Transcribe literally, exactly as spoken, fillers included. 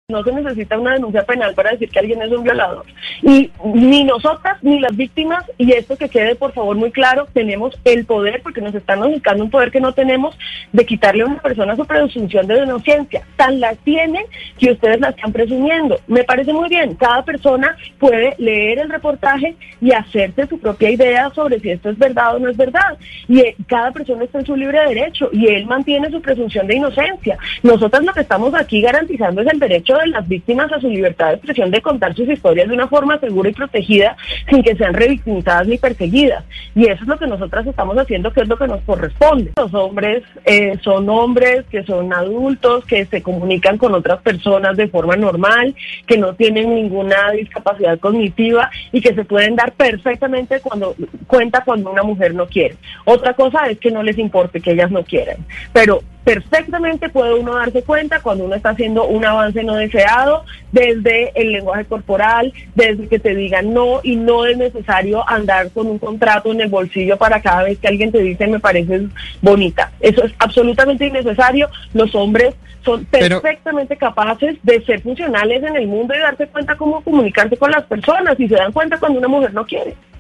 No se necesita una denuncia penal para decir que alguien es un violador. Y ni nosotras ni las víctimas, y esto que quede por favor muy claro, tenemos el poder, porque nos están buscando un poder que no tenemos, de quitarle a una persona su presunción de inocencia. Tan la tienen que ustedes la están presumiendo. Me parece muy bien, cada persona puede leer el reportaje y hacerse su propia idea sobre si esto es verdad o no es verdad. Y eh, cada persona está en su libre derecho y él mantiene su presunción de inocencia. Nosotras lo que estamos aquí garantizando es el derecho de las víctimas a su libertad de expresión, de contar sus historias de una forma segura y protegida, sin que sean revictimizadas ni perseguidas. Y eso es lo que nosotras estamos haciendo, que es lo que nos corresponde. Los hombres eh, son hombres, que son adultos, que se comunican con otras personas de forma normal, que no tienen ninguna discapacidad cognitiva y que se pueden dar perfectamente cuando cuenta cuando una mujer no quiere. Otra cosa es que no les importe que ellas no quieran, pero perfectamente puede uno darse cuenta cuando uno está haciendo un avance no deseado, desde el lenguaje corporal, desde que te digan no, y no es necesario andar con un contrato en el bolsillo para cada vez que alguien te dice me pareces bonita. Eso es absolutamente innecesario. Los hombres son perfectamente Pero... capaces de ser funcionales en el mundo y darse cuenta cómo comunicarse con las personas, y se dan cuenta cuando una mujer no quiere.